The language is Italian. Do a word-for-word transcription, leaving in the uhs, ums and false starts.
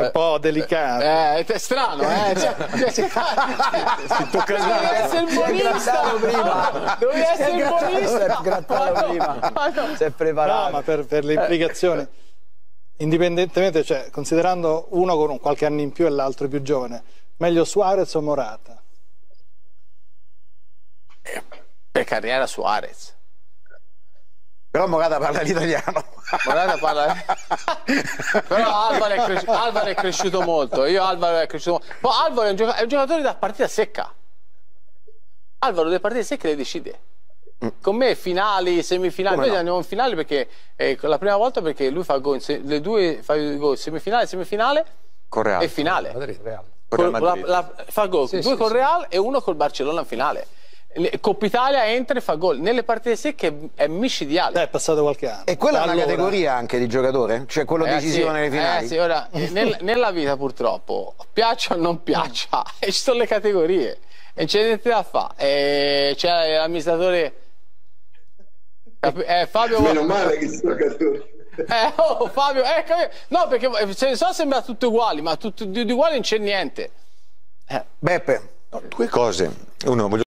è un po' delicato. Eh, è strano, eh? Cioè, si tocca deve essere il buonista prima. Devi essere il buonista prima. Si è preparato. No, ma per, per le implicazioni, indipendentemente, cioè, considerando uno con un qualche anno in più e l'altro più giovane, meglio Suarez o Morata? Per carriera Suarez. Però Morata parla l'italiano. Morata parla... Però Alvaro è, cresci... Alvaro è cresciuto molto. Io Alvaro è cresciuto molto. Poi Alvaro è un, gioca... è un giocatore da partita secca. Alvaro le partite secche le decide. Mm. Con me finali, semifinali. Come Noi no? andiamo in finale perché eh, la prima volta perché lui fa gol se... le due fa gol semifinale, semifinale con Real. e finale. Madrid, Real. Con, la, la, fa gol sì, due sì, col Real sì. e uno col Barcellona in finale. Coppa Italia entra e fa gol. Nelle partite secche è micidiale. È passato qualche anno. E quella allora... è una categoria anche di giocatore? Cioè quello eh, decisivo sì, nelle finali? Eh sì, ora, nel, nella vita purtroppo, piaccia o non piaccia, e ci sono le categorie. E c'è niente da fare. C'è l'amministratore... Eh, Fabio... Meno male che sono giocatori. Eh, oh, Fabio... Eh, no, perché se ne so sembra tutto uguali, ma tutto, di, di uguale non c'è niente. Eh. Beppe. No, due cose. Uno, voglio